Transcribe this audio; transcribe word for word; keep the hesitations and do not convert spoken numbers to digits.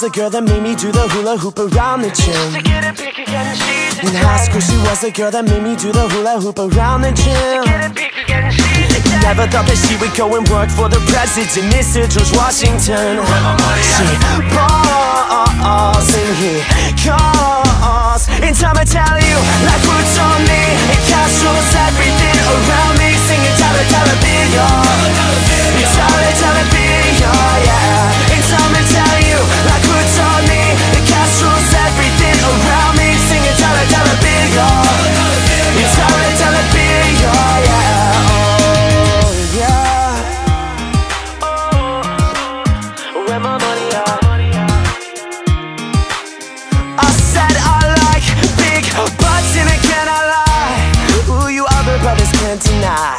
the girl that made me do the hula hoop around the gym. In high school she was the girl that made me do the hula hoop around the gym. Never thought that she would go and work for the president, Mister George Washington. She balls and he calls. In time I tell you, life puts on me, it controls everything around me. Singing dollar dollar bill, it's dollar dollar bill, yeah. In time I tell you, life puts on me, it controls everything around me. Singing dollar dollar bill, it's dollar dollar bill, yeah. Oh yeah. Oh, where my money at? I said I like big butts, and again I lie. Ooh, you other brothers can't deny.